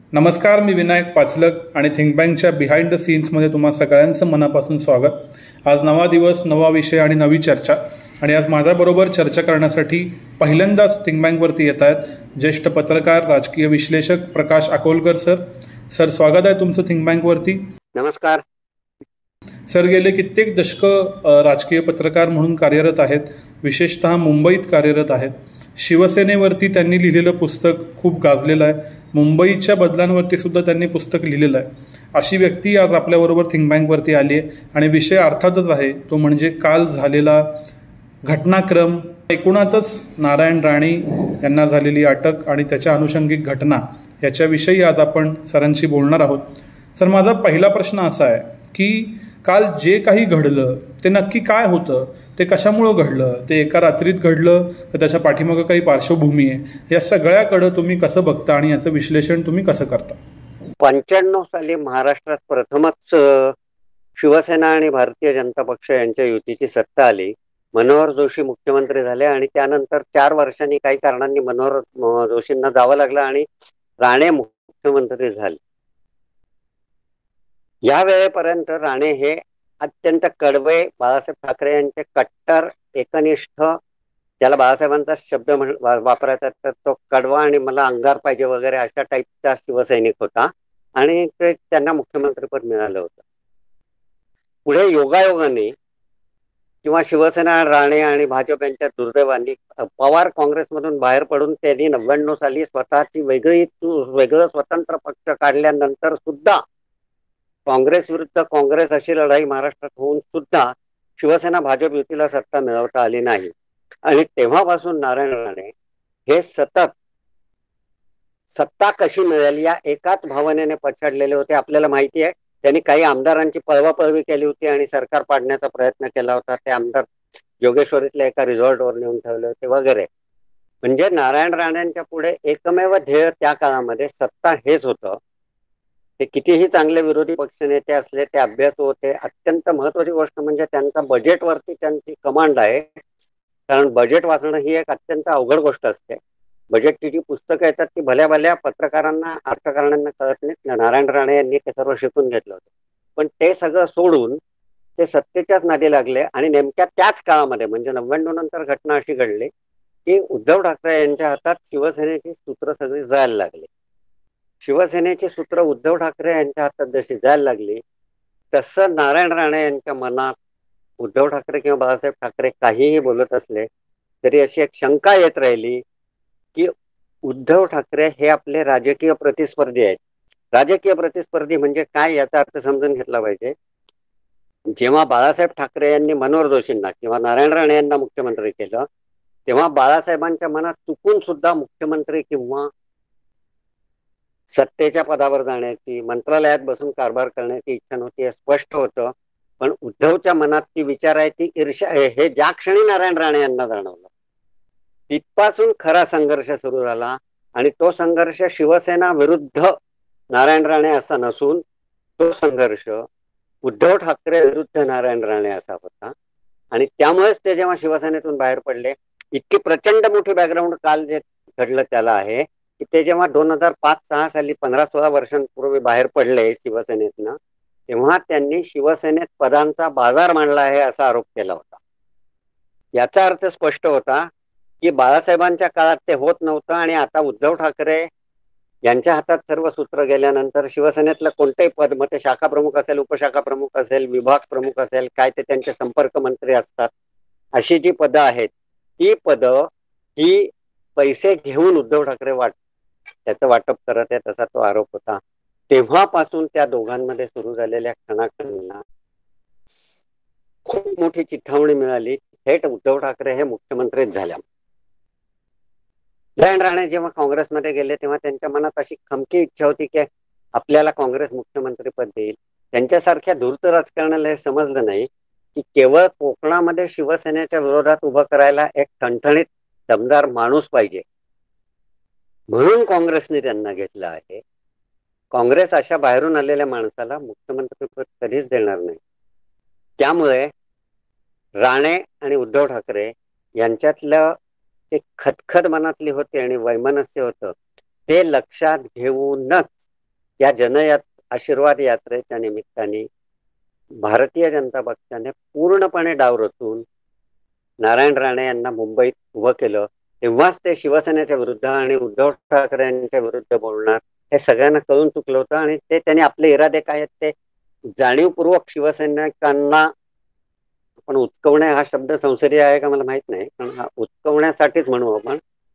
नमस्कार, मी विनायक पाचलक आणि थिंक बँकच्या बिहाइंड द सीन्समध्ये तुम्हा सगळ्यांचं मनापासून स्वागत। आज नवा दिवस, नवा विषय आणि नवी चर्चा। आणि आज माझ्याबरोबर चर्चा करण्यासाठी पहिल्यांदाच थिंक बँकवरती येत आहेत ज्येष्ठ पत्रकार, राजकीय विश्लेषक प्रकाश अकोलकर सर। सर, स्वागत आहे तुमचं थिंक बँकवरती। नमस्कार सर, गेले कित्येक दशकं राजकीय पत्रकार म्हणून कार्यरत आहेत, विशेषतः मुंबईत कार्यरत आहेत। शिवसेनेवरती त्यांनी लिहिलेलं पुस्तक खूप गाजलेलं आहे, मुंबईच्या बदलांवरती सुद्धा त्यांनी पुस्तक लिहिलेलं आहे। अशी व्यक्ती आज आपल्याबरोबर थिंक बँकवरती आली आहे आणि विषय अर्थातच आहे तो म्हणजे काल झालेला घटनाक्रम। एकूणातच नारायण राणे यांना झालेली अटक आणि त्याच्या अनुषंगिक घटना याच्याविषयी आज आपण सरांशी बोलणार आहोत। सर, माझा पहिला प्रश्न असा आहे की काल जे काही घडलं ते नक्की काय होतं, ते कशामुळं घडलं, ते एका रात्रीत घडलं तर त्याच्या पाठीमागं काही पार्श्वभूमी आहे, या सगळ्याकडं तुम्ही कसं बघता आणि याचं विश्लेषण तुम्ही कसं करता? 95 साली महाराष्ट्रात प्रथमच शिवसेना आणि भारतीय जनता पक्ष यांच्या युतीची सत्ता आली। मनोहर जोशी मुख्यमंत्री झाले आणि त्यानंतर 4 वर्षांनी काही कारणांनी मनोहर जोशींना जावं लागलं आणि राणे मुख्यमंत्री झाले। या वेळेपर्यंत राणे हे अत्यंत कडवे, बाळासाहेब ठाकरे यांचे कट्टर एकनिष्ठ, ज्याला बाळासाहेबांचा शब्द वापरायचा तर तो कडवा आणि मला अंगार पाहिजे वगैरे अशा टाईपचा शिवसैनिक होता आणि ते त्यांना मुख्यमंत्रीपद मिळालं होतं। पुढे योगायोगाने किंवा शिवसेना, राणे आणि भाजप यांच्या दुर्दैवाने पवार काँग्रेसमधून बाहेर पडून त्यांनी 99 साली स्वतःची वेगळं स्वतंत्र पक्ष काढल्यानंतर सुद्धा काँग्रेस विरुद्ध काँग्रेस अशी लढाई महाराष्ट्रात होऊन सुद्धा शिवसेना भाजप युतीला सत्ता मिळवता आली नाही। आणि तेव्हापासून नारायण राणे हे सतत सत्ता कशी मिळाली या एकाच भावनेने पछाडलेले होते। आपल्याला माहिती आहे त्यांनी काही आमदारांची पळवापळवी केली होती आणि सरकार पाडण्याचा प्रयत्न केला होता। ते आमदार योगेश्वरीतल्या एका रिसॉर्टवर नेऊन ठेवले होते वगैरे। म्हणजे नारायण राणेंच्या पुढे एकमेव ध्येय त्या काळामध्ये सत्ता हेच होतं। ते कितीही चांगले विरोधी पक्षनेते असले, ते अभ्यासू होते। अत्यंत महत्वाची गोष्ट म्हणजे त्यांचा बजेटवरती त्यांची कमांड आहे, कारण बजेट वाचणं ही एक अत्यंत अवघड गोष्ट असते। बजेटची जी पुस्तकं येतात ती भल्या भल्या पत्रकारांना, अर्थकारण्यांना कळत नाहीत। नारायण राणे यांनी ते सर्व शिकून घेतलं होतं, पण ते सगळं सोडून ते सत्तेच्याच नादी लागले। आणि नेमक्या त्याच काळामध्ये म्हणजे 99 नंतर घटना अशी घडली की उद्धव ठाकरे यांच्या हातात शिवसेनेची सूत्र सगळी जायला लागली। शिवसेनेची सूत्र उद्धव ठाकरे यांच्या हातात जशी जायला लागली तसं नारायण राणे यांच्या मनात उद्धव ठाकरे किंवा बाळासाहेब ठाकरे काहीही बोलत असले तरी अशी एक शंका येत राहिली की उद्धव ठाकरे हे आपले राजकीय प्रतिस्पर्धी आहेत। राजकीय प्रतिस्पर्धी म्हणजे काय याचा अर्थ समजून घेतला पाहिजे। जेव्हा बाळासाहेब ठाकरे यांनी मनोहर जोशींना किंवा नारायण राणे यांना मुख्यमंत्री केलं तेव्हा बाळासाहेबांच्या मनात चुकून सुद्धा मुख्यमंत्री किंवा सत्तेच्या पदावर जाण्याची, मंत्रालयात बसून कारभार करण्याची इच्छा नव्हती, हे स्पष्ट होतं। पण उद्धवच्या मनात ती विचार आहे, ती ईर्ष्या आहे, हे ज्या क्षणी नारायण राणे यांना जाणवलं तिथपासून खरा संघर्ष सुरू झाला। आणि तो संघर्ष शिवसेना विरुद्ध नारायण राणे असा नसून तो संघर्ष उद्धव ठाकरे विरुद्ध नारायण राणे असा होता। आणि त्यामुळेच ते जेव्हा शिवसेनेतून बाहेर पडले, इतकी प्रचंड मोठी बॅकग्राऊंड काल जे घडलं त्याला आहे की ते जेव्हा 2005-06 साली 15-16 वर्षांपूर्वी बाहेर पडले शिवसेनेतनं, तेव्हा त्यांनी शिवसेनेत पदांचा बाजार मांडला आहे असा आरोप केला होता। याचा अर्थ स्पष्ट होता की बाळासाहेबांच्या काळात ते होत नव्हतं आणि आता उद्धव ठाकरे यांच्या हातात सर्व सूत्र गेल्यानंतर शिवसेनेतलं कोणतेही पद, मग ते शाखा प्रमुख असेल, उपशाखा प्रमुख असेल, विभाग प्रमुख असेल, काय ते त्यांचे संपर्क मंत्री असतात, अशी जी पदं आहेत ती पदं ही पैसे घेऊन उद्धव ठाकरे त्याचं वाटप करत आहे, तसा तो आरोप होता। तेव्हापासून त्या दोघांमध्ये सुरू झालेल्या खणाखणीला खूप मोठी चिथावणी मिळाली। थेट उद्धव ठाकरे हे मुख्यमंत्रीच झाल्या। नारायण राणे जेव्हा काँग्रेसमध्ये गेले तेव्हा त्यांच्या मनात अशी खमकी इच्छा होती की आपल्याला काँग्रेस मुख्यमंत्रीपद देईल। त्यांच्यासारख्या धूर्त राजकारणाला हे समजलं नाही की केवळ कोकणामध्ये शिवसेनेच्या विरोधात उभं करायला एक ठणठणीत दमदार माणूस पाहिजे, म्हणून काँग्रेसने त्यांना घेतलं आहे। काँग्रेस अशा बाहेरून आलेल्या माणसाला मुख्यमंत्रीपद कधीच देणार नाही। त्यामुळे राणे आणि उद्धव ठाकरे यांच्यातलं एक खतखत मनातली होती आणि वैमनस्य होतं, ते लक्षात घेऊनच या आशीर्वाद यात्रेच्या निमित्ताने भारतीय जनता पक्षाने पूर्णपणे डाव रचून नारायण राणे यांना मुंबईत उभं केलं. तेव्हाच ते शिवसेनेच्या विरुद्ध आणि उद्धव ठाकरे यांच्या विरुद्ध बोलणार हे सगळ्यांना कळून चुकलं होतं. आणि ते त्यांनी आपले इरादे काय आहेत ते जाणीवपूर्वक शिवसैनिकांना, आपण उचकवणे हा शब्द संसदीय आहे का मला माहित नाही, पण हा उचकवण्यासाठीच म्हणू आपण,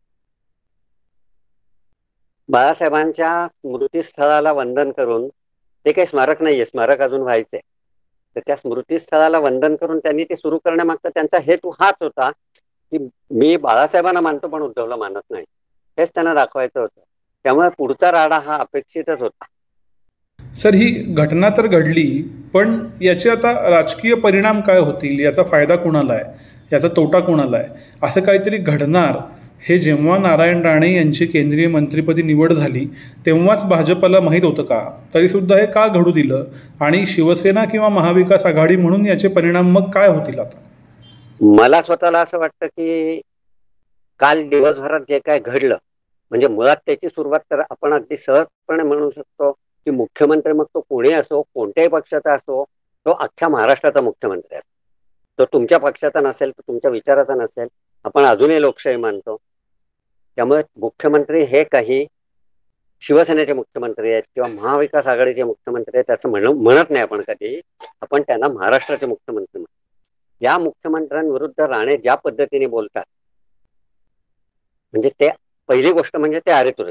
बाळासाहेबांच्या स्मृतीस्थळाला वंदन करून, ते काही स्मारक नाहीये, स्मारक अजून व्हायचंय, तर त्या स्मृतीस्थळाला वंदन करून त्यांनी ते सुरू करण्यामागचा त्यांचा हेतू हाच होता की मी बाळासाहेबांना मानतो पण उद्धवला मानत नाही, हेच त्यांना दाखवायचं होतं. त्यामुळे पुढचा राडा हा अपेक्षितच होता. सर, ही घटना तर घडली, पण याचे आता राजकीय परिणाम काय होतील, याचा फायदा कुणाला आहे, याचा तोटा कुणाला आहे, असं काहीतरी घडणार हे जेव्हा नारायण राणे यांची केंद्रीय मंत्रिपदी निवड झाली तेव्हाच भाजपला माहीत होतं का? तरीसुद्धा हे का घडू दिलं? आणि शिवसेना किंवा महाविकास आघाडी म्हणून याचे परिणाम मग काय होतील आता? मला स्वतःला असं वाटतं की काल दिवसभरात जे काय घडलं, म्हणजे मुळात त्याची सुरुवात तर आपण अगदी सहजपणे म्हणू शकतो की मुख्यमंत्री, मग तो कोणी असो, कोणत्याही पक्षाचा असो, तो अख्ख्या महाराष्ट्राचा मुख्यमंत्री असतो. तो तुमच्या पक्षाचा नसेल, तो तुमच्या विचाराचा नसेल, आपण अजूनही लोकशाही मानतो. त्यामुळे मुख्यमंत्री हे काही शिवसेनेचे मुख्यमंत्री आहेत किंवा महाविकास आघाडीचे मुख्यमंत्री आहेत असं म्हणत नाही आपण कधी. आपण त्यांना महाराष्ट्राचे मुख्यमंत्री म्हणतो. या मुख्यमंत्र्यांविरुद्ध राणे ज्या पद्धतीने बोलतात, म्हणजे ते पहिली गोष्ट म्हणजे ते अरेतुरे.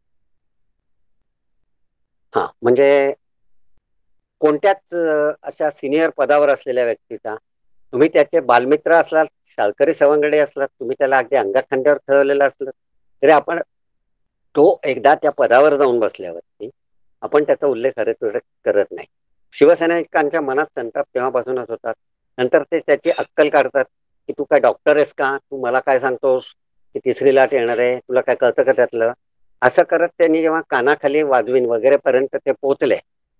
हा, म्हणजे कोणत्याच अशा सिनियर पदावर असलेल्या व्यक्तीचा, तुम्ही त्याचे बालमित्र असलात, शाळकरी सवंगडी असलात, तुम्ही त्याला अगदी अंगात खांद्यावर ठेवलेलं असलं तरी आपण तो एकदा त्या पदावर जाऊन बसल्यावरती आपण त्याचा उल्लेख करत नाही. शिवसैनिकांच्या मनात संताप तेव्हापासूनच होतात. नंतर ते त्याची अक्कल काढतात की तू काय डॉक्टर आहेस का, तू मला काय सांगतोस की तिसरी लाट येणार आहे, तुला काय कळतं का त्यातलं, असं करत त्यांनी जेव्हा कानाखाली वाजवीन वगैरे पर्यंत ते पोहोचले,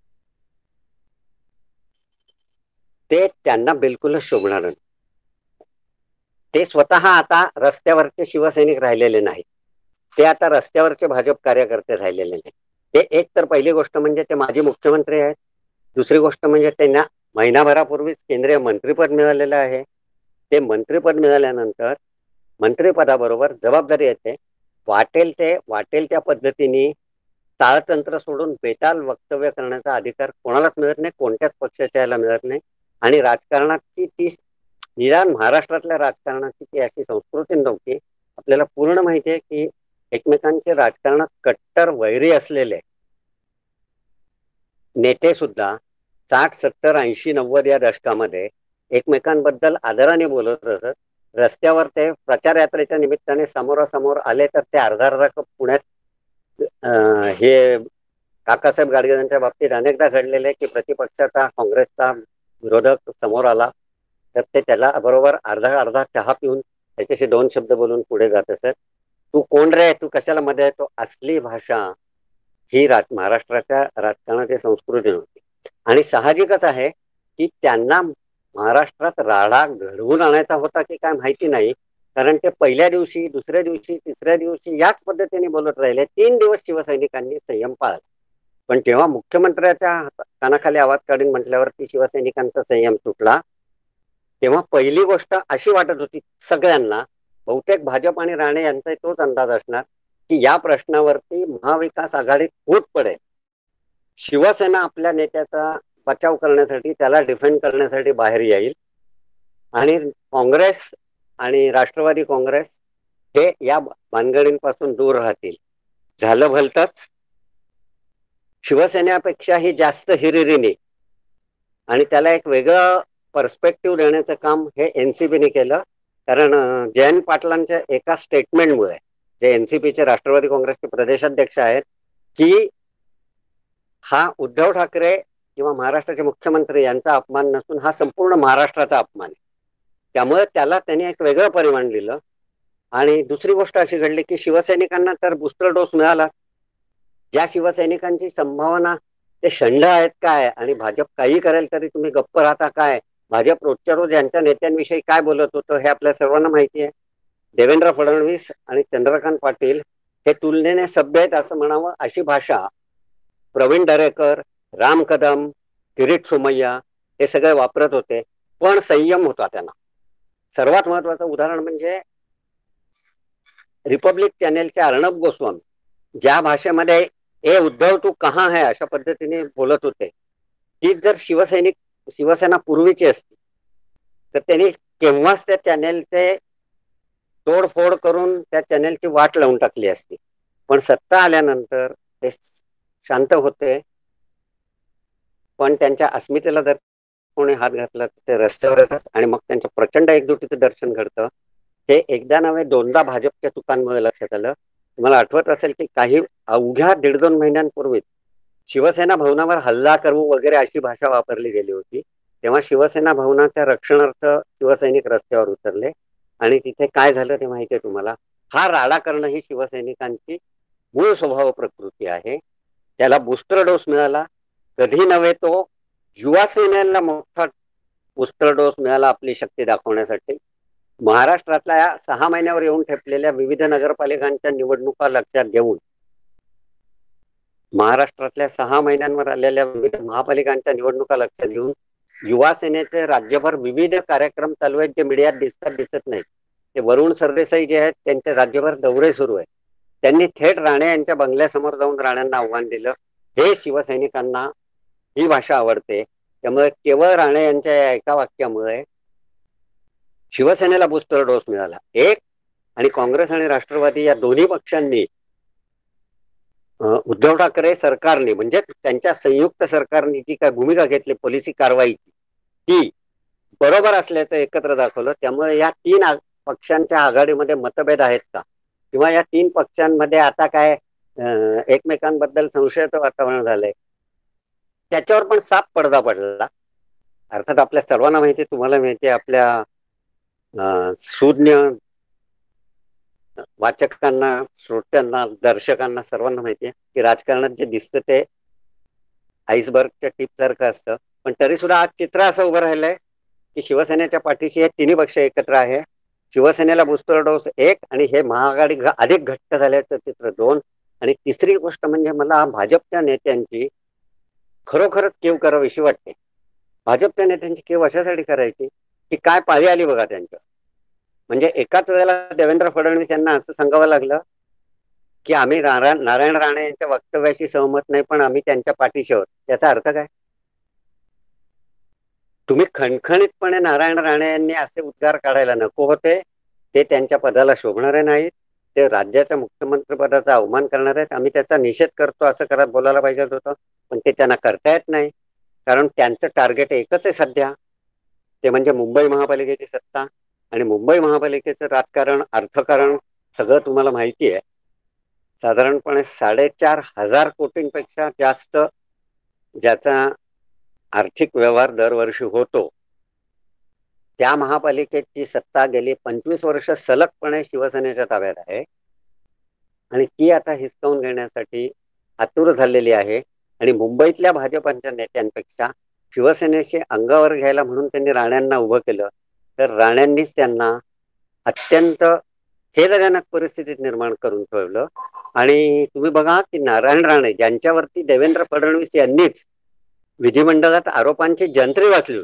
ते त्यांना बिलकुलच शोभणार नाही. ते स्वतः आता रस्त्यावरचे शिवसैनिक राहिलेले नाहीत, ते आता रस्त्यावरचे भाजप कार्यकर्ते राहिलेले नाहीत. ते एक तर पहिली गोष्ट म्हणजे ते माजी मुख्यमंत्री आहेत. दुसरी गोष्ट म्हणजे त्यांना महिनाभरापूर्वीच केंद्रीय मंत्रिपद मिळालेलं आहे. ते मंत्रिपद मिळाल्यानंतर मंत्रिपदाबरोबर जबाबदारी येते. वाटेल त्या पद्धतीने ताळतंत्र सोडून बेताल वक्तव्य करण्याचा अधिकार कोणालाच मिळत नाही, कोणत्याच पक्षाच्या याला मिळत नाही. आणि राजकारणाची ती, निदान महाराष्ट्रातल्या राजकारणाची ती अशी संस्कृती नव्हती. आपल्याला पूर्ण माहिती आहे की एकमेकांचे राजकारणात कट्टर वैरी असलेले नेते सुद्धा 60, 70, 80, 90 या दशकामध्ये एकमेकांबद्दल आदराने बोलत असत. रस्त्यावर ते प्रचार यात्रेच्या निमित्ताने समोरासमोर आले तर ते अर्धा कप पुण्यात हे काकासाहेब गाडगेंच्या बाबतीत अनेकदा घडलेले की प्रतिपक्षाचा काँग्रेसचा विरोधक समोर आला तर ते त्याला बरोबर अर्धा चहा पिऊन त्याच्याशी 2 शब्द बोलून पुढे जात असत. तू कोण रे, तू कशाला मध्ये येतो, असली भाषा ही महाराष्ट्राच्या राजकारणाची संस्कृती नव्हती. आणि साहजिकच आहे की त्यांना महाराष्ट्रात राडा घडवून आणायचा होता की काय माहिती नाही, कारण ते पहिल्या दिवशी, दुसऱ्या दिवशी, तिसऱ्या दिवशी याच पद्धतीने बोलत राहिले. 3 दिवस शिवसैनिकांनी संयम पाळला. पण जेव्हा मुख्यमंत्र्याच्या कानाखाली आवाज काढून म्हटल्यावरती शिवसैनिकांचा संयम तुटला. तेव्हा पहिली गोष्ट अशी वाटत होती सगळ्यांना, बहुतेक भाजप आणि राणे यांचा तोच अंदाज असणार की या प्रश्नावरती महाविकास आघाडी फूट पडेल. शिवसेना आपल्या नेत्याचा बचाव करण्यासाठी, त्याला डिफेंड करण्यासाठी बाहेर येईल आणि काँग्रेस आणि राष्ट्रवादी काँग्रेस हे या भानगडींपासून दूर राहतील. झालं भलतंच, शिवसेनेपेक्षाही जास्त हिरिरीने आणि त्याला एक वेगळं पर्स्पेक्टिव्ह देण्याचं काम हे एनसीपीने केलं. कारण जयंत पाटलांच्या एका स्टेटमेंटमुळे, जे एनसीपीचे राष्ट्रवादी काँग्रेसचे प्रदेशाध्यक्ष आहेत, की हा उद्धव ठाकरे किंवा महाराष्ट्राचे मुख्यमंत्री यांचा अपमान नसून हा संपूर्ण महाराष्ट्राचा अपमान आहे, त्यामुळे त्याला त्यांनी एक वेगळं परिमाण दिलं. आणि दुसरी गोष्ट अशी घडली की शिवसैनिकांना तर बूस्टर डोस मिळाला. ज्या शिवसैनिकांची संभावना ते षंढ आहेत काय आणि भाजप काही करेल तरी तुम्ही गप्प राहता काय, भाजप रोजच्या रोज यांच्या नेत्यांविषयी काय बोलत होतं हे आपल्या सर्वांना माहिती आहे. देवेंद्र फडणवीस आणि चंद्रकांत पाटील हे तुलनेने सभ्य आहेत असं म्हणावं अशी भाषा प्रवीण दरेकर, राम कदम, किरीट सोमय्या हे सगळे वापरत होते, पण संयम होता त्यांना. सर्वात महत्वाचं उदाहरण म्हणजे रिपब्लिक चॅनेलचे अर्णब गोस्वामी ज्या भाषेमध्ये ए उद्धव तू कहा है अशा पद्धतीने बोलत होते, तीच जर शिवसेना पूर्वीची असती तर त्यांनी केव्हाच त्या चॅनेलचे तोडफोड करून त्या चॅनेलची वाट लावून टाकली असती. पण सत्ता आल्यानंतर ते शांत होते, पण त्यांच्या अस्मितेला जर कोणी हात घातला ते रस्त्यावर येतात आणि मग त्यांच्या प्रचंड एकजुटीचं दर्शन घडतं. हे एकदा नव्हे दोनदा भाजपच्या चुकांमुळे लक्षात आलं. तुम्हाला आठवत असेल की काही अवघ्या 1.5-2 महिन्यांपूर्वी शिवसेना भवनावर हल्ला करू वगैरे अशी भाषा वापरली गेली होती. तेव्हा शिवसेना भवनाच्या रक्षणार्थ शिवसैनिक रस्त्यावर उतरले आणि तिथे काय झालं ते माहितीये तुम्हाला. हा राडा करणं ही शिवसैनिकांची मूळ स्वभाव प्रकृती आहे. त्याला बूस्टर डोस मिळाला, कधी नव्हे तो युवा सेनेला मोठा बूस्टर डोस मिळाला आपली शक्ती दाखवण्यासाठी. महाराष्ट्रातल्या 6 महिन्यावर येऊन ठेपलेल्या विविध नगरपालिकांच्या निवडणुका लक्षात घेऊन, महाराष्ट्रातल्या 6 महिन्यांवर आलेल्या विविध महापालिकांच्या निवडणुका लक्षात घेऊन युवा सेनेचे राज्यभर विविध कार्यक्रम चालू आहेत, जे मीडियात दिसत नाहीत. ते वरुण सरदेसाई जे आहेत त्यांचे राज्यभर दौरे सुरू आहेत. त्यांनी थेट राणे यांच्या बंगल्यासमोर जाऊन राण्यांना आव्हान दिलं. हे शिवसैनिकांना ही भाषा आवडते. त्यामुळे केवळ राणे यांच्या या एका वाक्यामुळे शिवसेनेला बूस्टर डोस मिळाला एक, आणि काँग्रेस आणि राष्ट्रवादी या दोन्ही पक्षांनी उद्धव ठाकरे सरकारने म्हणजे त्यांच्या संयुक्त सरकारने जी काय भूमिका घेतली पॉलिसी कारवाईची ती बरोबर असल्याचं एकत्र दाखवलं. त्यामुळे या 3 पक्षांच्या आघाडीमध्ये मतभेद आहेत का, किंवा या 3 पक्षांमध्ये आता काय एकमेकांबद्दल संशयाचं वातावरण झालंय, त्याच्यावर पण साफ पडदा पडला. अर्थात आपल्या सर्वांना माहिती, तुम्हाला माहिती, आपल्या सुज्ञ वाचकांना, श्रोत्यांना, दर्शकांना सर्वांना माहिती आहे की राजकारणात जे दिसतं ते आईसबर्गच्या टिप सारखं असतं. पण तरी सुद्धा आज चित्र असं उभं राहिलंय की शिवसेनेच्या पाठीशी हे 3 पक्ष एकत्र आहे. शिवसेनेला बूस्टर डोस 1 आणि हे महाआघाडी अधिक घट्ट झाल्याचं चित्र 2. आणि तिसरी गोष्ट म्हणजे मला भाजपच्या नेत्यांची खरोखरच केव करावीशी वाटते. भाजपच्या नेत्यांची केव अशासाठी करायची की काय पाळी आली बघा त्यांच्या. म्हणजे एकाच वेळेला देवेंद्र फडणवीस यांना असं सांगावं लागलं की आम्ही नारायण राणे यांच्या वक्तव्याशी सहमत नाही, पण आम्ही त्यांच्या पाठीशी आहोत. याचा अर्थ काय? तुम्ही खणखणीतपणे नारायण राणे यांनी असे उद्गार काढायला नको होते. ते त्यांच्या पदाला शोभणारे नाहीत. ते राज्याच्या मुख्यमंत्री पदाचा अवमान करणार आहेत. आम्ही त्याचा निषेध करतो असं करत बोलायला पाहिजे होतं, पण ते त्यांना करता येत नाही. कारण त्यांचं टार्गेट एकच आहे सध्या, ते म्हणजे मुंबई महापालिकेची सत्ता. आणि मुंबई महापालिकेचं राजकारण, अर्थकारण सगळं तुम्हाला माहिती आहे. साधारणपणे 4,500 कोटींपेक्षा जास्त ज्याचा आर्थिक व्यवहार दरवर्षी होतो, त्या महापालिकेची सत्ता गेली 25 वर्ष सलगपणे शिवसेनेच्या ताब्यात आहे. आणि ती आता हिसकावून घेण्यासाठी आतुर झालेली आहे. आणि मुंबईतल्या भाजपच्या नेत्यांपेक्षा शिवसेनेशी अंगावर घ्यायला म्हणून त्यांनी राण्यांना उभं केलं, तर राण्यांनीच त्यांना अत्यंत खेदजनक परिस्थितीत निर्माण करून ठेवलं. आणि तुम्ही बघा की नारायण राणे ज्यांच्यावरती देवेंद्र फडणवीस यांनीच विधिमंडळात आरोपांची जंत्री वाचली,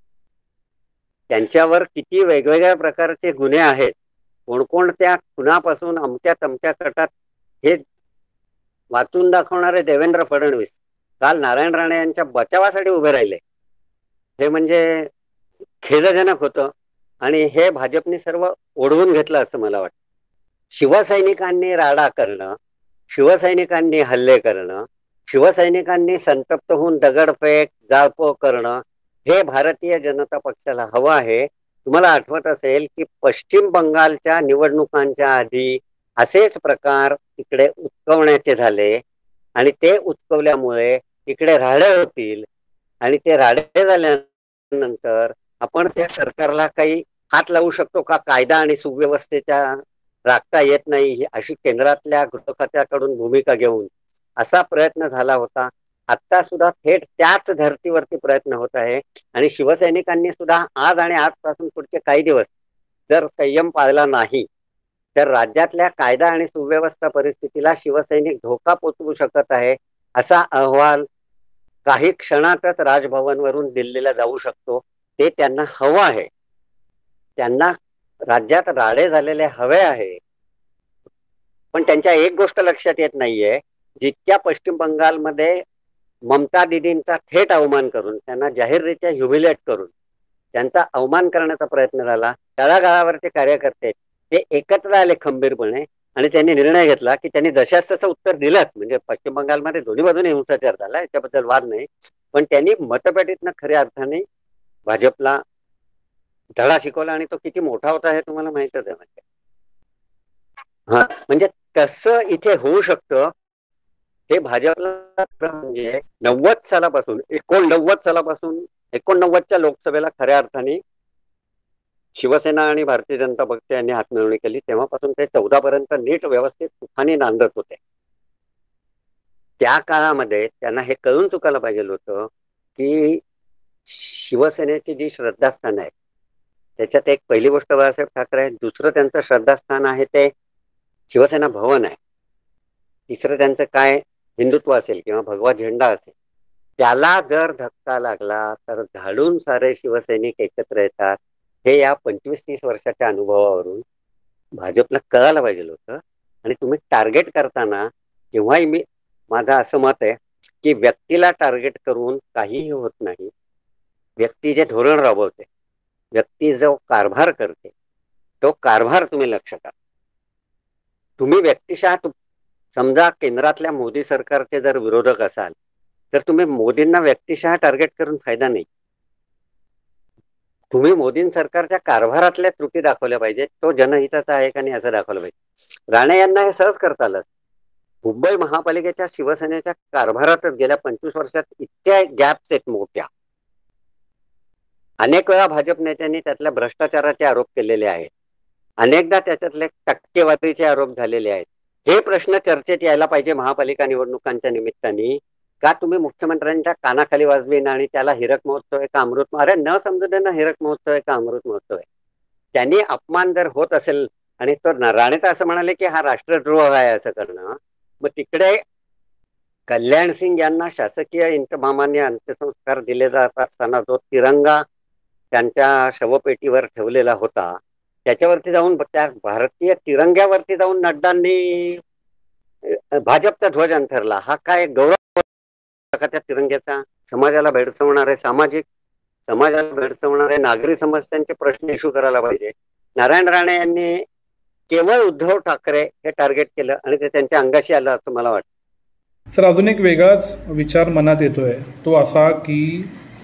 त्यांच्यावर किती वेगवेगळ्या प्रकारचे गुन्हे आहेत, कोणकोणत्या खुनापासून अमक्या तमक्या कटात, हे वाचून दाखवणारे देवेंद्र फडणवीस काल नारायण राणे यांच्या बचावासाठी उभे राहिले. हे म्हणजे खेदजनक होतं. आणि हे भाजपने सर्व ओढवून घेतलं असं मला वाटतं. शिवसैनिकांनी राडा करणं, शिवसैनिकांनी हल्ले करणं, शिवसैनिकांनी संतप्त होऊन दगडफेक, जाळपोळ करणं, हे भारतीय जनता पक्षाला हवं आहे. तुम्हाला आठवत असेल की पश्चिम बंगालच्या निवडणुकांच्या आधी असेच प्रकार इकडे उचकवण्याचे झाले, आणि ते उचकवल्यामुळे इकडे राडे होतील, आणि ते राडे झाल्यानंतर आपण त्या सरकारला काही हात लावू शकतो का? कायदा आणि सुव्यवस्थेच्या राखता येत नाही अशी केंद्रातल्या गृह खात्याकडून भूमिका घेऊन असा प्रयत्न झाला होता. आता सुद्धा थेट त्याच धर्तीवरती प्रयत्न होत आहे. आणि शिवसैनिकांनी सुद्धा आज आणि आजपासून पुढचे काही दिवस जर संयम पाळला नाही तर राज्यातल्या कायदा आणि सुव्यवस्था परिस्थितीला शिवसैनिक धोका पोचवू शकत आहे. असा अहवाल काही क्षणातच राजभवनवरून दिल्लीला जाऊ शकतो. ते त्यांना हवं आहे. त्यांना राज्यात राडे झालेले हवे आहे. पण त्यांच्या एक गोष्ट लक्षात येत नाहीये, जितक्या पश्चिम बंगालमध्ये ममता दिदींचा थेट अवमान करून, त्यांना जाहीररित्या ह्युमिलेट करून त्यांचा अवमान करण्याचा प्रयत्न झाला, तळागाळावरचे कार्यकर्ते ते एकत्र आले खंबीरपणे आणि त्यांनी निर्णय घेतला की त्यांनी जशास तसं उत्तर दिलं. म्हणजे पश्चिम बंगालमध्ये दोन्ही बाजूने हिंसाचार झाला, याच्याबद्दल वाद नाही, पण त्यांनी मतपेटीतनं खऱ्या अर्थाने भाजपला धडा शिकवला आणि तो किती मोठा होता हे तुम्हाला माहितच आहे. म्हणजे कसं इथे होऊ शकतं हे भाजपला म्हणजे 89 सालापासून 89च्या लोकसभेला खऱ्या अर्थाने शिवसेना आणि भारतीय जनता पक्ष यांनी हातमिळवणी केली, तेव्हापासून ते 14 पर्यंत नीट व्यवस्थित सुखाने नांदत होते. त्या काळामध्ये त्यांना हे कळून चुकायला पाहिजे होतं की शिवसेनेची जी श्रद्धास्थान आहे त्याच्यात एक पहिली गोष्ट बाळासाहेब ठाकरे आहे, दुसरं त्यांचं श्रद्धास्थान आहे ते शिवसेना भवन आहे, तिसरं त्यांचं काय हिंदुत्व असेल किंवा भगवा झेंडा असेल. त्याला जर धक्का लागला तर झाडून सारे शिवसैनिक एकत्र येतात. हे या 25-30 वर्षाच्या अनुभवावरून भाजपला कळायला पाहिजे होतं. आणि तुम्ही टार्गेट करताना केव्हाही माझं असं मत आहे की व्यक्तीला टार्गेट करून काहीही होत नाही. व्यक्ती जे धोरण राबवते, व्यक्ती जो कारभार करते, तो कारभार तुम्ही लक्ष करा. तुम्ही व्यक्तिशः समजा केंद्रातल्या मोदी सरकारचे जर विरोधक असाल तर तुम्ही मोदींना व्यक्तिशः टार्गेट करून फायदा नाही. तुम्ही मोदी सरकारच्या कारभारातल्या त्रुटी दाखवल्या पाहिजेत, तो जनहिताचा आहे का नाही असं दाखवलं पाहिजे. राणे यांना हे सहज करता आलं. मुंबई महापालिकेच्या शिवसेनेच्या कारभारातच गेल्या 25 वर्षात इतक्या गॅप्स आहेत मोठ्या. अनेक वेळा भाजप नेत्यांनी त्यातल्या भ्रष्टाचाराचे आरोप केलेले आहेत, अनेकदा त्याच्यातले टक्केवारीचे आरोप झालेले आहेत. हे प्रश्न चर्चेत यायला पाहिजे महापालिका निवडणुकांच्या निमित्ताने. का तुम्ही मुख्यमंत्र्यांच्या कानाखाली वाजवीन आणि त्याला हिरक महोत्सव आहे का अमृत, अरे न समजू दे ना हिरक महोत्सव आहे का अमृत महोत्सव आहे. त्यांनी अपमान जर होत असेल आणि तो राणे तर असं म्हणाले की हा राष्ट्रद्रोह आहे असं करणं, मग तिकडे कल्याण सिंग यांना शासकीय इंतमामाने अंत्यसंस्कार दिले जात असताना जो तिरंगा त्यांच्या शवपेटीवर ठेवलेला होता त्याच्यावरती जाऊन, त्या भारतीय तिरंग्यावरती जाऊन नड्डांनी भाजपचा ध्वज अंथरला. हा काय गौरव का त्या तिरंग्याचा? समाजाला भेडसावणारे नागरी समस्यांचे प्रश्न इश्यू करायला पाहिजे. नारायण राणे यांनी केवळ उद्धव ठाकरे हे टार्गेट केलं आणि ते त्यांच्या अंगाशी आलं असं मला वाटतं. सर, अजून एक वेगळाच विचार मनात येतोय, तो असा की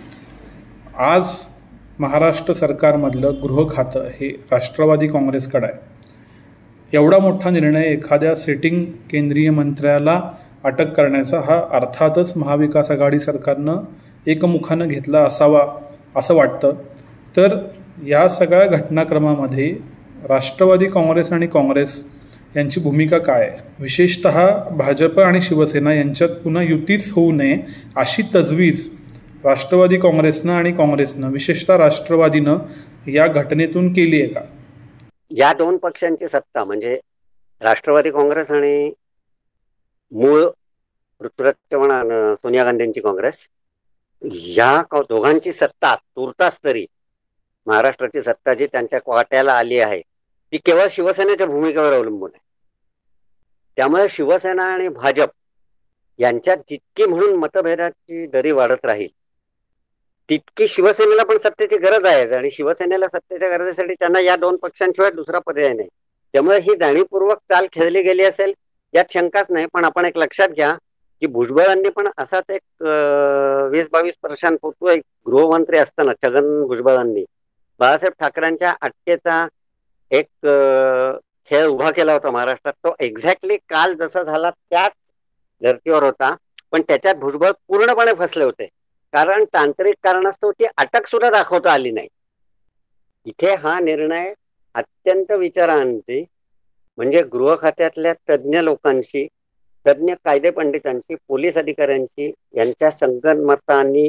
आज महाराष्ट्र सरकारमधलं गृह खातं हे राष्ट्रवादी काँग्रेसकडे आहे. एवढा मोठा निर्णय एखाद्या सिटिंग केंद्रीय मंत्र्याला अटक करण्याचा हा अर्थातच महाविकास आघाडी सरकारनं एकमुखानं घेतला असावा असं वाटतं. तर या सगळ्या घटनाक्रमामध्ये राष्ट्रवादी काँग्रेस आणि काँग्रेस यांची भूमिका काय आहे? विशेषतः भाजप आणि शिवसेना यांच्यात पुन्हा युतीच होऊ नये अशी तजवीज राष्ट्रवादी काँग्रेसनं आणि काँग्रेसनं, विशेषतः राष्ट्रवादीनं या घटनेतून केली आहे का? या दोन पक्षांची सत्ता म्हणजे राष्ट्रवादी काँग्रेस आणि मूळ पृथ्वीराज चव्हाण सोनिया गांधींची काँग्रेस, या दोघांची सत्ता तुर्तास तरी महाराष्ट्राची सत्ता जी त्यांच्या वाट्याला आली आहे ती केवळ शिवसेनेच्या भूमिकेवर अवलंबून आहे. त्यामुळे शिवसेना आणि भाजप यांच्यात जितकी म्हणून मतभेदाची दरी वाढत राहील तितकी शिवसेनेला पण सत्तेची गरज आहे आणि शिवसेनेला सत्तेच्या गरजेसाठी त्यांना या दोन पक्षांशिवाय दुसरा पर्याय नाही. त्यामुळे ही जाणीवपूर्वक चाल खेळली गेली असेल यात शंकाच नाही. पण आपण एक लक्षात घ्या की भुजबळांनी पण असाच एक 20-22 वर्षांपूर्वी गृहमंत्री असताना छगन भुजबळांनी बाळासाहेब ठाकरेंच्या अटकेचा एक खेळ उभा केला होता महाराष्ट्रात. तो एक्झॅक्टली काल जसा झाला त्याच धर्तीवर होता, पण त्याच्यात भुजबळ पूर्णपणे फसले होते कारण तांत्रिक कारणास्तव ती अटक सुद्धा दाखवता आली नाही. इथे हा निर्णय अत्यंत विचारांती म्हणजे गृह खात्यातल्या तज्ज्ञ लोकांशी, तज्ज्ञ कायदे पंडितांची, पोलीस अधिकाऱ्यांची यांच्या संगनमतानी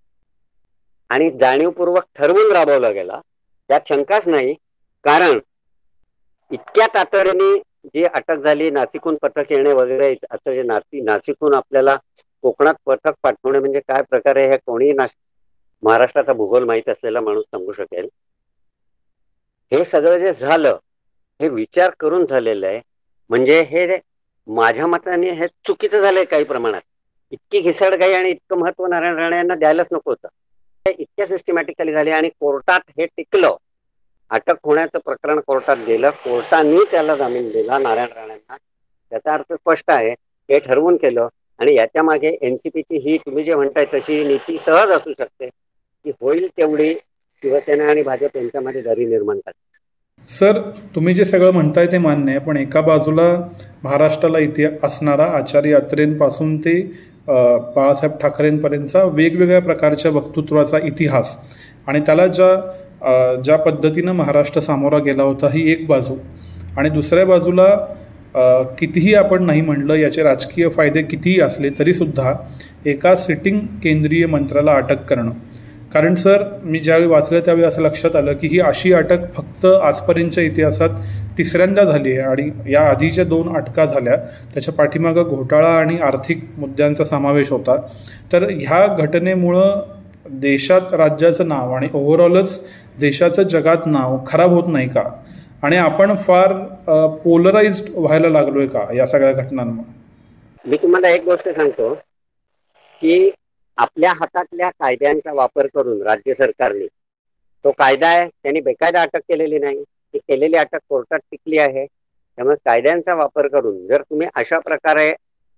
आणि जाणीवपूर्वक ठरवून राबवला गेला त्यात शंकाच नाही. कारण इतक्या तातडीने जी अटक झाली, नाशिकहून पथक येणे वगैरे असं जे नाशिकहून आपल्याला कोकणात पथक पाठवणे म्हणजे काय प्रकार आहे हे कोणी महाराष्ट्राचा भूगोल माहीत असलेला माणूस सांगू शकेल. हे सगळं जे झालं हे विचार करून झालेलं आहे. म्हणजे हे माझ्या मताने हे चुकीचं झालंय काही प्रमाणात. इतकी घिसडघाई आणि इतकं महत्व नारायण राणे यांना द्यायलाच नको होतं. हे इतक्या सिस्टमॅटिकली झाले आणि कोर्टात हे टिकलं. अटक होण्याचं प्रकरण कोर्टात गेलं, कोर्टाने त्याला जामीन दिला नारायण राणेंना. त्याचा अर्थ स्पष्ट आहे, हे ठरवून केलं. आणि याच्या मागे एनसीपीची ही तुम्ही जे म्हणताय तशी नीती सहज असू शकते की होईल तेवढी शिवसेना आणि भाजप यांच्यामध्ये दरी निर्माण करते. सर, तुम्ही जे सगळं म्हणताय ते मान्य आहे, पण एका बाजूला महाराष्ट्राला इतिहास असणारा आचार्य अत्रेंपासून ते बाळासाहेब ठाकरेंपर्यंतचा वेगवेगळ्या प्रकारच्या वक्तृत्वाचा इतिहास आणि त्याला ज्या पद्धतीनं महाराष्ट्र सामोरा गेला होता ही एक बाजू, आणि दुसऱ्या बाजूला कितीही आपण नाही म्हणलं याचे राजकीय फायदे कितीही असले तरीसुद्धा एका सिटिंग केंद्रीय मंत्र्याला अटक करणं. कारण सर, मी ज्यावेळी वाचलं त्यावेळी असं लक्षात आलं की ही अशी अटक फक्त आजपर्यंतच्या इतिहासात तिसऱ्यांदा झाली आहे, आणि या आधीच्या 2 अटका झाल्या त्याच्या पाठीमागं घोटाळा आणि आर्थिक मुद्द्यांचा समावेश होता. तर ह्या घटनेमुळं देशात राज्याचं नाव आणि ओव्हरऑलच देशाचं जगात नाव खराब होत नाही का? आणि आपण फार पोलराइज्ड व्हायला लागलोय का या सगळ्या घटनांमुळे? मी तुम्हाला एक गोष्ट सांगतो की आपल्या हातातल्या कायद्यांचा वापर करून राज्य सरकारने, तो कायदा आहे त्यांनी बेकायदा अटक केलेली नाही, ती केलेली अटक कोर्टात टिकली आहे. त्यामुळे कायद्यांचा वापर करून जर तुम्ही अशा प्रकारे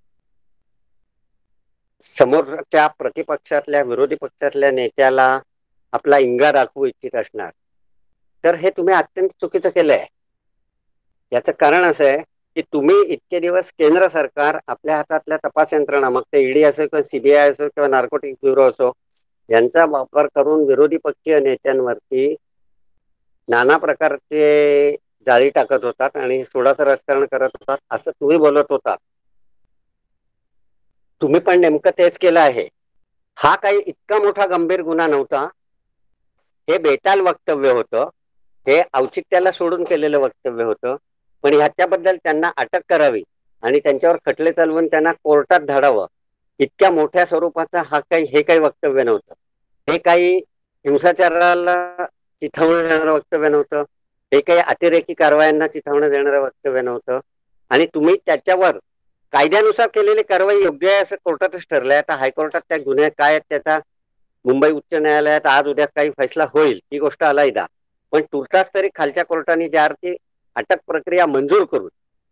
समोरच्या प्रतिपक्षातल्या विरोधी पक्षातल्या नेत्याला आपला इंगा दाखवू इच्छित असणार तर हे तुम्ही अत्यंत चुकीचं केलंय. याचं कारण असं आहे की तुम्ही इतके दिवस केंद्र सरकार आपल्या हातातल्या तपास यंत्रणा, मग ते ईडी असो किंवा सीबीआय असो किंवा नार्कोटिक्स ब्युरो असो, यांचा वापर करून विरोधी पक्षीय नेत्यांवरती नाना प्रकारचे जाळी टाकत होतात आणि सोडाचं राजकारण करत होतात असं तुम्ही बोलत होता. तुम्ही पण नेमकं तेच केलं आहे. हा काही इतका मोठा गंभीर गुन्हा नव्हता. हे बेताल वक्तव्य होतं, हे औचित्याला सोडून केलेलं वक्तव्य होतं. पण ह्याच्याबद्दल त्यांना अटक करावी आणि त्यांच्यावर खटले चालवून त्यांना कोर्टात धाडावं इतक्या मोठ्या स्वरूपाचा हे काही वक्तव्य नव्हतं. हे काही हिंसाचाराला चिथावणं देणारं वक्तव्य नव्हतं. हे काही अतिरेकी कारवायांना चिथावणं देणारं वक्तव्य नव्हतं. आणि तुम्ही त्याच्यावर कायद्यानुसार केलेली कारवाई योग्य आहे असं कोर्टातच ठरलंय. आता हायकोर्टात त्या गुन्हे काय आहेत त्याचा मुंबई उच्च न्यायालयात आज उद्या काही फैसला होईल, ही गोष्ट अलैदा. पण तुर्तास तरी खालच्या कोर्टाने ज्या अर्थी अटक प्रक्रिया मंजूर करून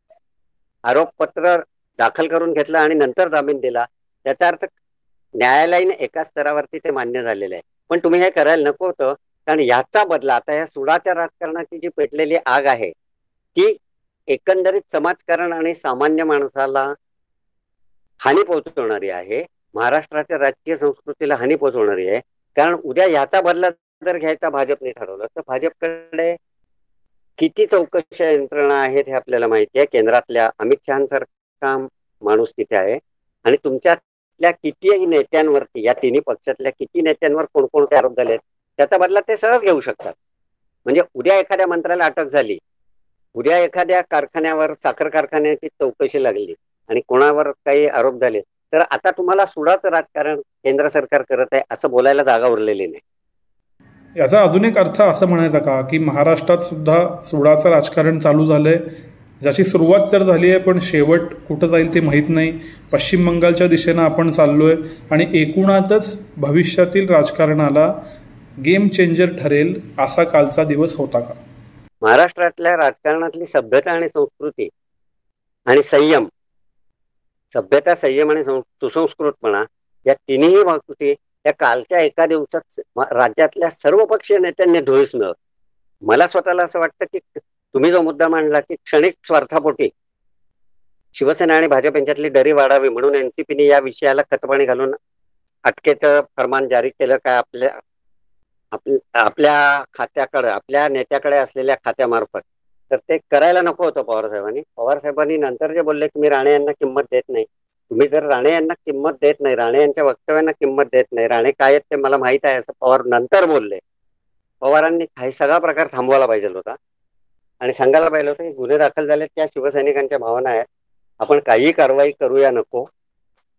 आरोपपत्र दाखल करून घेतलं आणि नंतर जामीन दिला, त्याचा अर्थ न्यायालयाने एका स्तरावरती ते मान्य झालेलं आहे. पण तुम्ही हे करायला नको होतं, कारण याचा बदला आता या सुडाच्या राजकारणाची जी पेटलेली आग आहे ती एकंदरीत समाजकारण आणि सामान्य माणसाला हानी पोहोचवणारी आहे. महाराष्ट्राच्या राजकीय संस्कृतीला हानी पोहोचवणारी आहे. कारण उद्या याचा बदला जर घ्यायचा भाजपने ठरवलं तर भाजपकडे किती चौकशी यंत्रणा आहेत हे आपल्याला माहिती आहे. केंद्रातल्या अमित शहासारखा माणूस तिथे आहे आणि तुमच्यातल्या किती नेत्यांवरती, या तिन्ही पक्षातल्या किती नेत्यांवर कोणकोणते आरोप झाले त्याचा बदला ते सहज घेऊ शकतात. म्हणजे उद्या एखाद्या मंत्र्याला अटक झाली, उद्या एखाद्या कारखान्यावर, साखर कारखान्याची चौकशी लागली आणि कोणावर काही आरोप झाले तर आता तुम्हाला सुडाचं राजकारण केंद्र सरकार करत आहे असं बोलायला जागा उरलेली नाही. याचा अजून एक अर्थ असं म्हणायचा का की महाराष्ट्रात सुद्धा सुडाचं राजकारण चालू झालंय, ज्याची सुरुवात तर झाली आहे पण शेवट कुठं जाईल ते माहीत नाही. पश्चिम बंगालच्या दिशेनं आपण चाललोय आणि एकूणातच भविष्यातील राजकारणाला गेम चेंजर ठरेल असा कालचा दिवस होता का? महाराष्ट्रातल्या राजकारणातली सभ्यता आणि संस्कृती आणि संयम, सभ्यता, संयम आणि सुसंस्कृतपणा या तिन्ही बाबतीत या कालच्या एका दिवसात राज्यातल्या सर्व पक्षीय नेत्यांनी धुळीस मिळवलं. मला स्वतःला असं वाटतं की तुम्ही जो मुद्दा मांडला की क्षणिक स्वार्थापोटी शिवसेना आणि भाजप यांच्यातली दरी वाढावी म्हणून एनसीपीने या विषयाला खतपाणी घालून अटकेचं फरमान जारी केलं काय आपल्या खात्याकडे, आपल्या नेत्याकडे असलेल्या खात्यामार्फत, तर ते करायला नको होतं पवारसाहेबांनी. पवारसाहेबांनी नंतर जे बोलले की मी राणे यांना किंमत देत नाही, तुम्ही जर राणे यांना किंमत देत नाही, राणे यांच्या वक्तव्यांना किंमत देत नाही, राणे काय आहेत ते मला माहित आहे असं पवार नंतर बोलले. पवारांनी काही सगळा प्रकार थांबवायला पाहिजे होता आणि सांगायला पाहिजे होतं की गुन्हे दाखल झाले त्या शिवसैनिकांच्या भावना आहेत, आपण काही कारवाई करूया नको.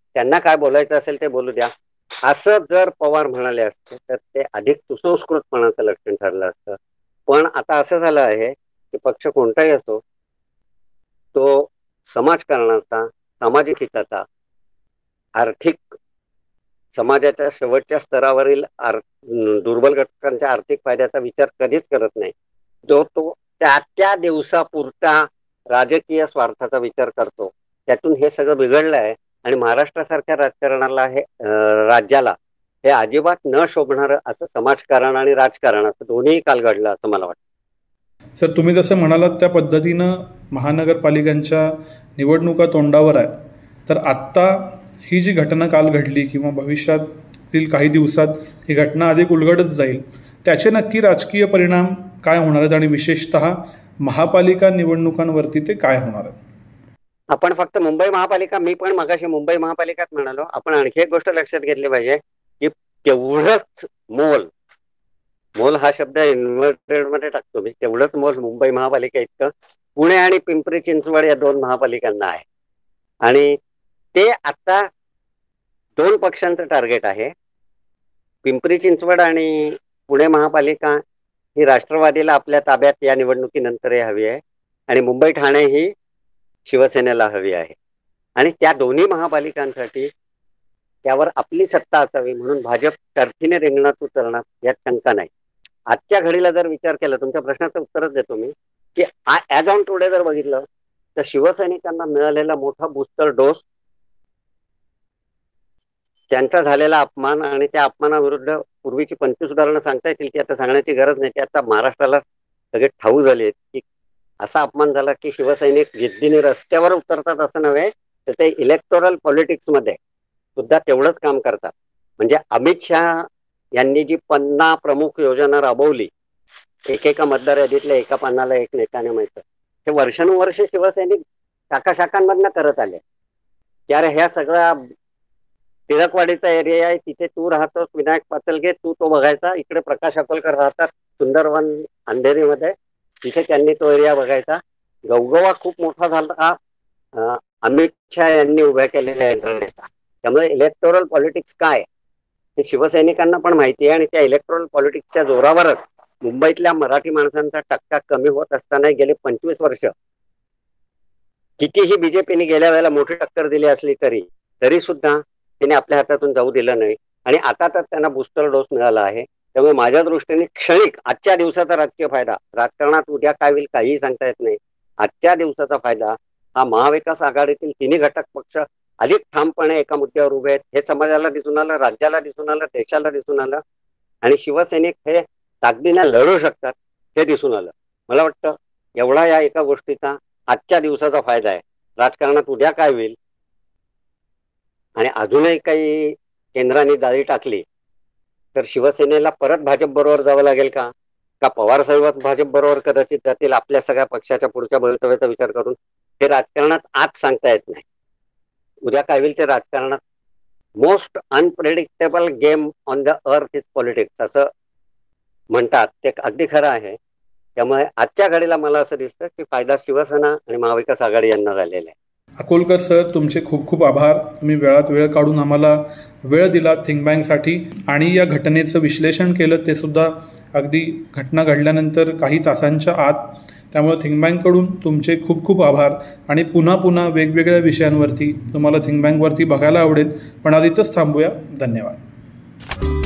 त्यांना काय बोलायचं असेल ते बोलू द्या, असं जर पवार म्हणाले असते तर ते अधिक सुसंस्कृतपणाचं लक्षण ठरलं असतं. पण आता असं झालं आहे की पक्ष कोणताही असो, तो समाजकारणाचा, सामाजिक हिताचा, आर्थिक समाजाच्या शेवटच्या स्तरावरील दुर्बल घटकांच्या आर्थिक फायद्याचा विचार कधीच करत नाही. जो तो त्या दिवसापुरता राजकीय स्वार्थाचा विचार करतो. त्यातून हे सगळं बिघडलं आहे आणि महाराष्ट्रासारख्या राजकारणाला राज्याला हे अजिबात न शोभणारं असं समाजकारण आणि राजकारण असं दोन्ही काल घडलं असं मला वाटतं. सर, तुम्ही जसं म्हणालात त्या पद्धतीनं महानगरपालिकांच्या निवडणुका तोंडावर आहेत, तर आत्ता ही जी घटना काल घडली किंवा भविष्यातील काही दिवसात ही घटना अधिक उलगडत जाईल, त्याचे नक्की राजकीय परिणाम काय होणार आहेत आणि विशेषतः महापालिका निवडणुकांवरती ते काय होणार आहेत? आपण फक्त मुंबई महापालिका, मी पण मगाशी मुंबई महापालिकाच म्हणालो, आपण आणखी एक गोष्ट लक्षात घेतली पाहिजे की तेवढंच मोल हा शब्द इन्व्हर्टेड मध्ये टाकतो मी, तेवढंच मोल मुंबई महापालिका इतकं पुणे आणि पिंपरी चिंचवड या 2 महापालिकांना आहे. आणि ते आता 2 पक्षांचं टार्गेट आहे. पिंपरी चिंचवड आणि पुणे महापालिका ही राष्ट्रवादीला आपल्या ताब्यात या निवडणुकीनंतरही हवी आहे आणि मुंबई ठाणे ही शिवसेनेला हवी आहे. आणि त्या दोन्ही महापालिकांसाठी त्यावर आपली सत्ता असावी म्हणून भाजप टर्फीने रिंगणात उतरणार यात शंका नाही. आजच्या घडीला जर विचार केला, तुमच्या प्रश्नाचं उत्तरच देतो मी, की ॲज ऑन टुडे जर बघितलं तर शिवसैनिकांना मिळालेला मोठा बूस्टर डोस, त्यांचा झालेला अपमान आणि त्या अपमानाविरुद्ध पूर्वीची 25 उदाहरणं सांगता येतील की आता सांगण्याची गरज नाही, की आता महाराष्ट्राला सगळे ठाऊक झाले आहेत की असा अपमान झाला की शिवसैनिक जिद्दीने रस्त्यावर उतरतात असं नव्हे, तर ते इलेक्टोरल पॉलिटिक्समध्ये सुद्धा तेवढंच काम करतात. म्हणजे अमित शहा यांनी जी 50 प्रमुख योजना राबवली, एकेका मतदार यादीतल्या एका पानाला एक नेत्याने माहिती, हे वर्षानुवर्षे शिवसैनिक शाखाशाखांमधनं करत आले. त्यारे ह्या सगळ्या टिळकवाडीचा एरिया आहे, तिथे तू राहतोस, विनायक पाचलगे तू तो बघायचा, इकडे प्रकाश अकोलकर राहतात सुंदरवन अंधेरीमध्ये, तिथे त्यांनी तो एरिया बघायचा. गवगवा खूप मोठा झाला अमित शहा यांनी उभ्या केलेल्या यंत्रणेचा. त्यामुळे इलेक्टोरल पॉलिटिक्स काय हे शिवसैनिकांना पण माहिती आहे आणि त्या इलेक्टोरल पॉलिटिक्सच्या जोरावरच मुंबईतल्या मराठी माणसांचा टक्का कमी होत असताना गेले 25 वर्ष कितीही बीजेपीने गेल्या वेळेला मोठी टक्कर दिली असली तरी सुद्धा त्याने आपल्या हातातून जाऊ दिलं नाही. आणि आता तर त्यांना बूस्टर डोस मिळाला आहे. त्यामुळे माझ्या दृष्टीने क्षणिक आजच्या दिवसाचा राजकीय फायदा, राजकारणात उद्या काय होईल काहीही सांगता येत नाही, आजच्या दिवसाचा फायदा हा महाविकास आघाडीतील 3 घटक पक्ष अधिक ठामपणे एका मुद्द्यावर उभे आहेत हे समाजाला दिसून आलं, राज्याला दिसून आलं, देशाला दिसून आलं. आणि शिवसैनिक हे ताकदीने लढू शकतात हे दिसून आलं. मला वाटतं एवढा या एका गोष्टीचा आजच्या दिवसाचा फायदा आहे. राजकारणात उद्या काय होईल आणि अजूनही काही केंद्राने दाळी टाकली तर शिवसेनेला परत भाजप बरोबर जावं लागेल का पवार साहेब भाजप बरोबर कदाचित जातील आपल्या सगळ्या पक्षाच्या पुढच्या भवितव्याचा विचार करून, हे राजकारणात आज सांगता येत नाही. उद्या काय होईल ते राजकारणात most unpredictable game on the earth is politics असं म्हणतात, ते अगदी खरं आहे. त्यामुळे आजच्या घडीला मला असं दिसतं की फायदा शिवसेना आणि महाविकास आघाडी यांना झालेला आहे. अकोलकर सर, तुमचे खूप खूप आभार. तुम्ही वेळात वेळ काढून आम्हाला वेळ दिला थिंक बँकसाठी आणि या घटनेचं विश्लेषण केलं, ते सुद्धा अगदी घटना घडल्यानंतर काही तासांच्या आत. त्यामुळे थिंक बँककडून तुमचे खूप खूप आभार आणि पुन्हा वेगवेगळ्या विषयांवरती तुम्हाला थिंक बँकवरती बघायला आवडेल. पण आज इथंच थांबूया. धन्यवाद.